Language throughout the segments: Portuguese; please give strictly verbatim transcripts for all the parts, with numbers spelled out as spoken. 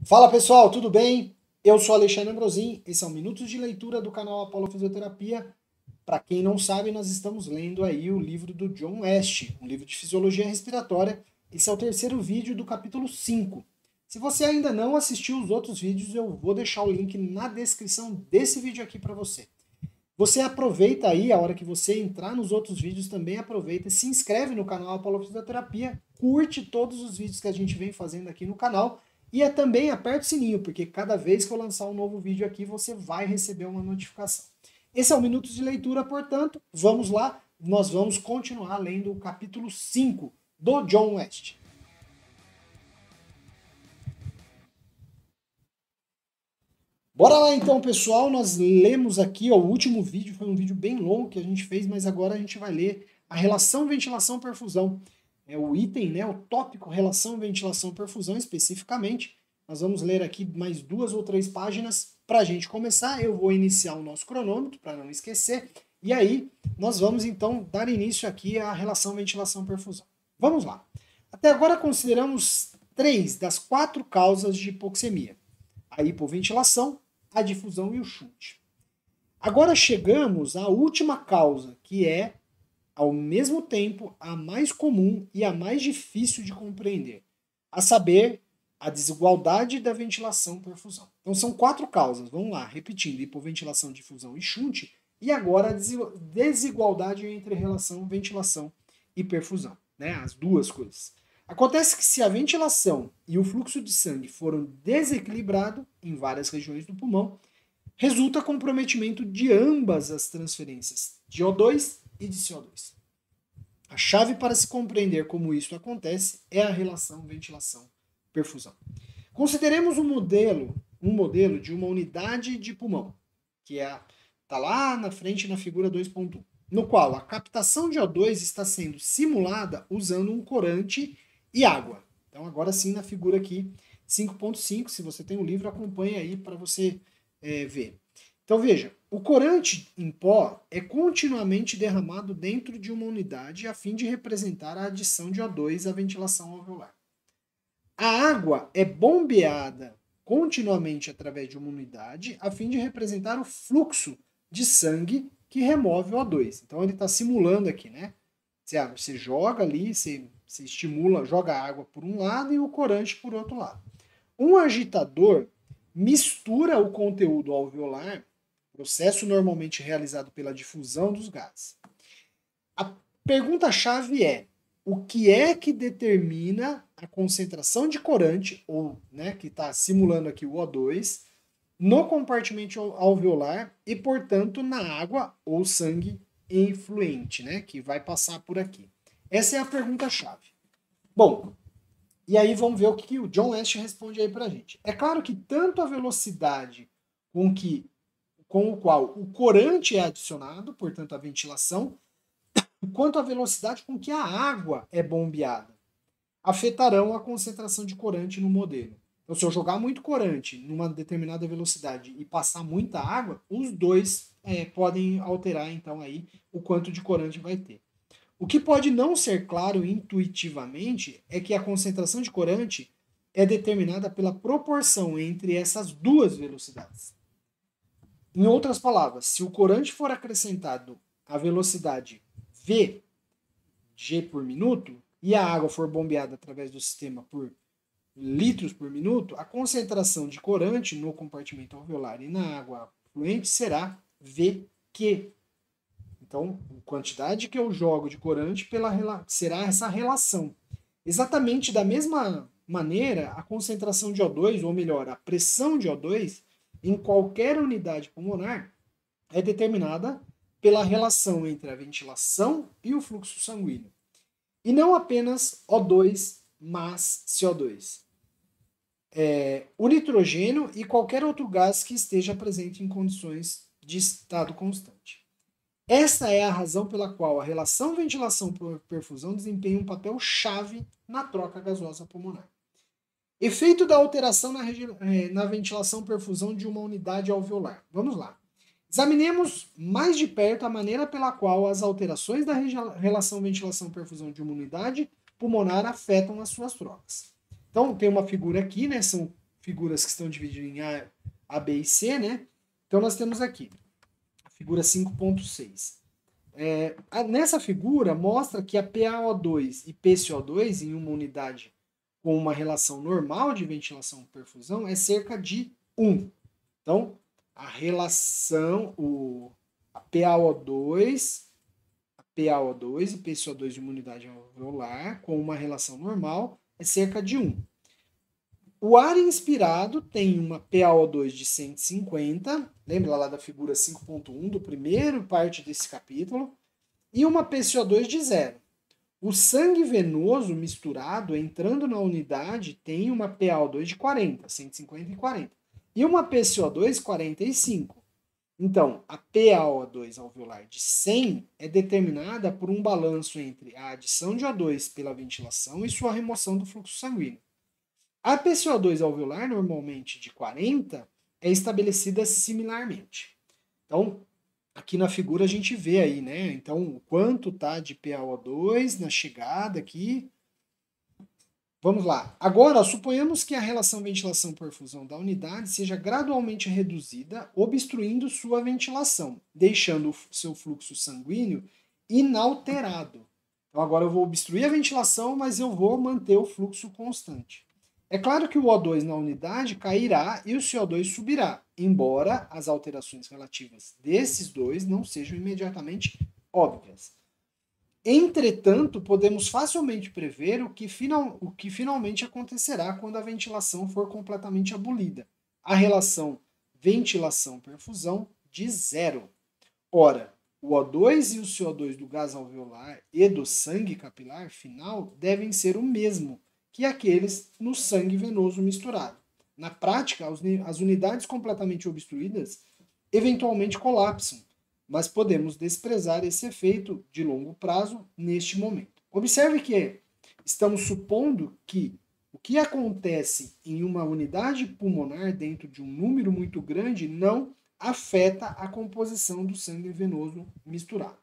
Fala pessoal, tudo bem? Eu sou Alexandre Ambrosin, esse é o Minutos de Leitura do canal Apollo Fisioterapia. Para quem não sabe, nós estamos lendo aí o livro do John West, um livro de Fisiologia Respiratória. Esse é o terceiro vídeo do capítulo cinco. Se você ainda não assistiu os outros vídeos, eu vou deixar o link na descrição desse vídeo aqui para você. Você aproveita aí, a hora que você entrar nos outros vídeos, também aproveita e se inscreve no canal Apollo Fisioterapia, curte todos os vídeos que a gente vem fazendo aqui no canal e é também aperta o sininho, porque cada vez que eu lançar um novo vídeo aqui, você vai receber uma notificação. Esse é o Minutos de Leitura, portanto, vamos lá, nós vamos continuar lendo o capítulo cinco do John West. Bora lá então, pessoal, nós lemos aqui, ó, o último vídeo foi um vídeo bem longo que a gente fez, mas agora a gente vai ler a relação ventilação-perfusão. É o item, né, o tópico relação ventilação-perfusão especificamente. Nós vamos ler aqui mais duas ou três páginas para a gente começar. Eu vou iniciar o nosso cronômetro para não esquecer. E aí nós vamos então dar início aqui à relação ventilação-perfusão. Vamos lá. Até agora consideramos três das quatro causas de hipoxemia: a hipoventilação, a difusão e o chute. Agora chegamos à última causa, que é, ao mesmo tempo, a mais comum e a mais difícil de compreender, a saber, a desigualdade da ventilação-perfusão. Então são quatro causas, vamos lá, repetindo: hipoventilação, difusão e chute, e agora a desigualdade entre relação ventilação e perfusão, né? As duas coisas. Acontece que se a ventilação e o fluxo de sangue foram desequilibrados em várias regiões do pulmão, resulta comprometimento de ambas as transferências de O dois e de C O dois. A chave para se compreender como isso acontece é a relação ventilação-perfusão. Consideremos um modelo, um modelo de uma unidade de pulmão, que é, tá lá na frente na figura dois ponto um, no qual a captação de O dois está sendo simulada usando um corante e água. Então agora sim na figura aqui cinco ponto cinco, se você tem um livro, acompanhe aí para você é, ver. Então veja, o corante em pó é continuamente derramado dentro de uma unidade a fim de representar a adição de O dois à ventilação alveolar. A água é bombeada continuamente através de uma unidade a fim de representar o fluxo de sangue que remove o O dois. Então ele está simulando aqui, né? Você joga ali, você, você estimula, joga a água por um lado e o corante por outro lado. Um agitador mistura o conteúdo alveolar, processo normalmente realizado pela difusão dos gases. A pergunta-chave é: o que é que determina a concentração de corante, ou né, que está simulando aqui o O dois, no compartimento alveolar e, portanto, na água ou sangue efluente, né, que vai passar por aqui? Essa é a pergunta-chave. Bom, e aí vamos ver o que o John West responde aí pra gente. É claro que tanto a velocidade com, que, com o qual o corante é adicionado, portanto a ventilação, quanto a velocidade com que a água é bombeada, afetarão a concentração de corante no modelo. Então, se eu jogar muito corante numa determinada velocidade e passar muita água, os dois é, podem alterar então aí o quanto de corante vai ter. O que pode não ser claro intuitivamente é que a concentração de corante é determinada pela proporção entre essas duas velocidades. Em outras palavras, se o corante for acrescentado à velocidade V, G por minuto, e a água for bombeada através do sistema por litros por minuto, a concentração de corante no compartimento alveolar e na água fluente será V Q. Então, a quantidade que eu jogo de corante pela, será essa relação. Exatamente da mesma maneira, a concentração de O dois, ou melhor, a pressão de O dois, em qualquer unidade pulmonar, é determinada pela relação entre a ventilação e o fluxo sanguíneo. E não apenas O dois, mas C O dois. É, o nitrogênio e qualquer outro gás que esteja presente em condições de estado constante. Essa é a razão pela qual a relação ventilação-perfusão desempenha um papel chave na troca gasosa pulmonar. Efeito da alteração na, na ventilação-perfusão de uma unidade alveolar. Vamos lá. Examinemos mais de perto a maneira pela qual as alterações da relação ventilação-perfusão de uma unidade pulmonar afetam as suas trocas. Então, tem uma figura aqui, né? São figuras que estão divididas em A, A, B e C, né? Então nós temos aqui a figura cinco ponto seis. É, nessa figura mostra que a P a O dois e P C O dois em uma unidade com uma relação normal de ventilação-perfusão é cerca de um. Então, a relação, o, a P a O dois, a P a O dois e P C O dois de uma unidade alveolar com uma relação normal é cerca de um. O ar inspirado tem uma P a O dois de cento e cinquenta, lembra lá da figura cinco ponto um, do primeiro parte desse capítulo, e uma P C O dois de zero. O sangue venoso misturado entrando na unidade tem uma P a O dois de quarenta, cento e cinquenta e quarenta, e uma P C O dois quarenta e cinco. Então, a P a O dois alveolar de cem é determinada por um balanço entre a adição de O dois pela ventilação e sua remoção do fluxo sanguíneo. A P C O dois alveolar, normalmente de quarenta, é estabelecida similarmente. Então, aqui na figura a gente vê aí, né? Então, o quanto tá de P a O dois na chegada aqui. Vamos lá. Agora, suponhamos que a relação ventilação-perfusão da unidade seja gradualmente reduzida, obstruindo sua ventilação, deixando o seu fluxo sanguíneo inalterado. Então, agora eu vou obstruir a ventilação, mas eu vou manter o fluxo constante. É claro que o O dois na unidade cairá e o C O dois subirá, embora as alterações relativas desses dois não sejam imediatamente óbvias. Entretanto, podemos facilmente prever o que, final, o que finalmente acontecerá quando a ventilação for completamente abolida. A relação ventilação-perfusão de zero. Ora, o O dois e o C O dois do gás alveolar e do sangue capilar final devem ser o mesmo que aqueles no sangue venoso misturado. Na prática, as unidades completamente obstruídas eventualmente colapsam, mas podemos desprezar esse efeito de longo prazo neste momento. Observe que estamos supondo que o que acontece em uma unidade pulmonar dentro de um número muito grande não afeta a composição do sangue venoso misturado.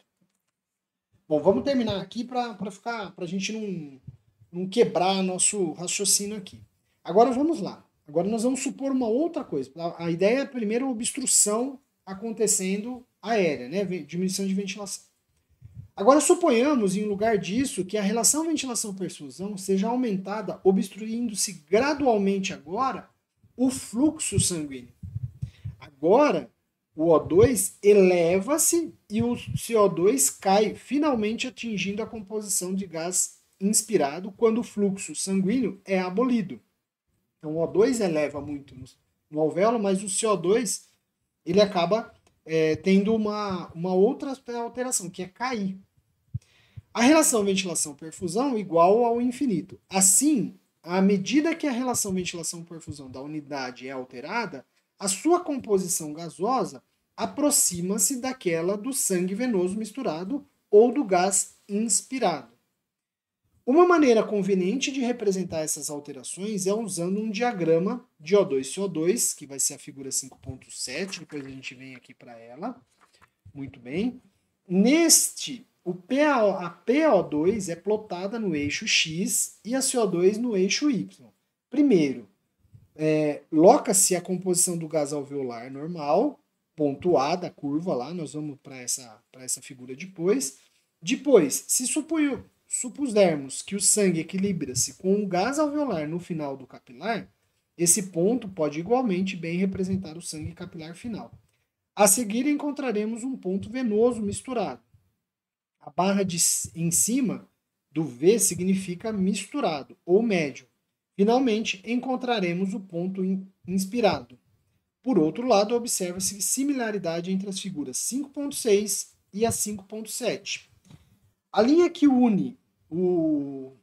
Bom, vamos terminar aqui para ficar, para a gente não, não quebrar nosso raciocínio aqui. Agora vamos lá. Agora nós vamos supor uma outra coisa. A ideia é primeiro obstrução acontecendo aérea, né? Diminuição de ventilação. Agora suponhamos, em lugar disso, que a relação ventilação-perfusão seja aumentada, obstruindo-se gradualmente agora o fluxo sanguíneo. Agora, o O dois eleva-se e o C O dois cai, finalmente atingindo a composição de gás inspirado quando o fluxo sanguíneo é abolido. Então, o O dois eleva muito no alvéolo, mas o C O dois ele acaba é, tendo uma, uma outra alteração, que é cair. A relação ventilação-perfusão igual ao infinito. Assim, à medida que a relação ventilação-perfusão da unidade é alterada, a sua composição gasosa aproxima-se daquela do sangue venoso misturado ou do gás inspirado. Uma maneira conveniente de representar essas alterações é usando um diagrama de O dois C O dois, que vai ser a figura cinco ponto sete, depois a gente vem aqui para ela. Muito bem. Neste, o P A O, a P A O dois é plotada no eixo X e a C O dois no eixo Y. Primeiro, é, loca-se a composição do gás alveolar normal, ponto A da curva lá, nós vamos para essa, para essa figura depois. Depois, se suponho, supusermos que o sangue equilibra-se com o gás alveolar no final do capilar, esse ponto pode igualmente bem representar o sangue capilar final. A seguir encontraremos um ponto venoso misturado. A barra de, em cima do V significa misturado ou médio. Finalmente, encontraremos o ponto inspirado. Por outro lado, observa-se similaridade entre as figuras cinco ponto seis e a cinco ponto sete. A linha que une o,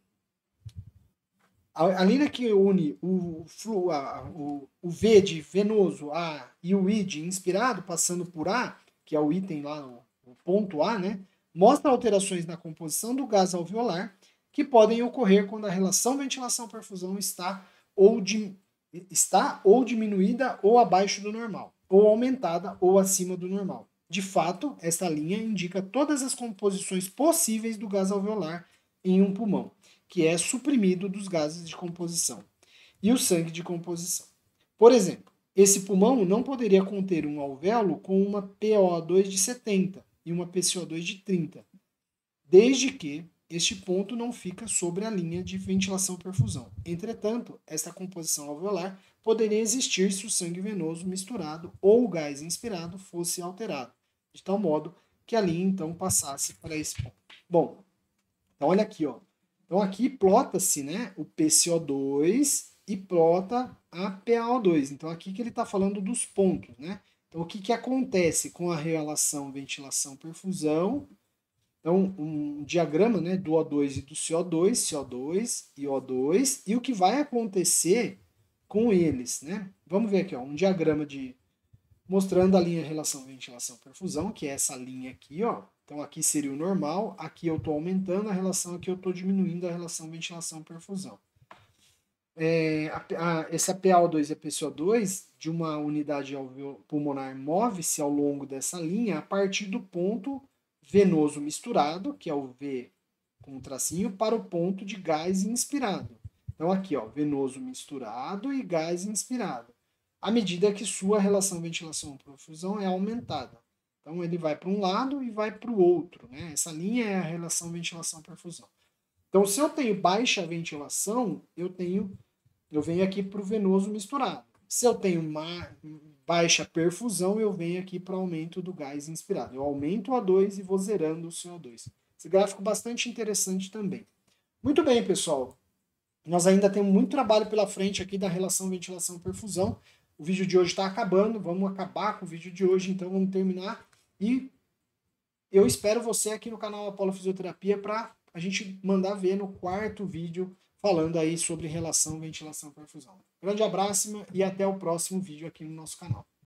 a, a linha que une o, flu, a, o, o V de venoso A e o I de inspirado, passando por A, que é o item lá, o, o ponto A, né, mostra alterações na composição do gás alveolar que podem ocorrer quando a relação ventilação-perfusão está ou, di, está ou diminuída ou abaixo do normal, ou aumentada ou acima do normal. De fato, esta linha indica todas as composições possíveis do gás alveolar em um pulmão, que é suprimido dos gases de composição, e o sangue de composição. Por exemplo, esse pulmão não poderia conter um alvéolo com uma P O dois de setenta e uma P C O dois de trinta, desde que este ponto não fica sobre a linha de ventilação-perfusão. Entretanto, esta composição alveolar poderia existir se o sangue venoso misturado ou o gás inspirado fosse alterado, de tal modo que a linha então passasse para esse ponto. Bom, então olha aqui, ó. Então aqui plota-se, né, o P C O dois e plota a P A O dois. Então aqui que ele está falando dos pontos, né? Então o que, que acontece com a relação ventilação-perfusão? Então, um diagrama, né, do O dois e do C O dois, C O dois e O dois, e o que vai acontecer com eles, né? Vamos ver aqui, ó, um diagrama de mostrando a linha relação ventilação-perfusão, que é essa linha aqui, ó. Então aqui seria o normal, aqui eu estou aumentando a relação, aqui eu estou diminuindo a relação ventilação-perfusão. É, a, a, essa P A O dois e a P C O dois de uma unidade pulmonar move-se ao longo dessa linha a partir do ponto venoso misturado, que é o V com um tracinho, para o ponto de gás inspirado. Então aqui, ó, venoso misturado e gás inspirado. À medida que sua relação ventilação-perfusão é aumentada. Então ele vai para um lado e vai para o outro, né? Essa linha é a relação ventilação-perfusão. Então se eu tenho baixa ventilação, eu tenho, eu venho aqui para o venoso misturado. Se eu tenho uma baixa perfusão, eu venho aqui para o aumento do gás inspirado. Eu aumento o O dois e vou zerando o C O dois. Esse gráfico é bastante interessante também. Muito bem, pessoal. Nós ainda temos muito trabalho pela frente aqui da relação ventilação-perfusão. O vídeo de hoje está acabando, vamos acabar com o vídeo de hoje, então vamos terminar. E eu espero você aqui no canal Apolo Fisioterapia para a gente mandar ver no quarto vídeo falando aí sobre relação ventilação-perfusão. Grande abraço e até o próximo vídeo aqui no nosso canal.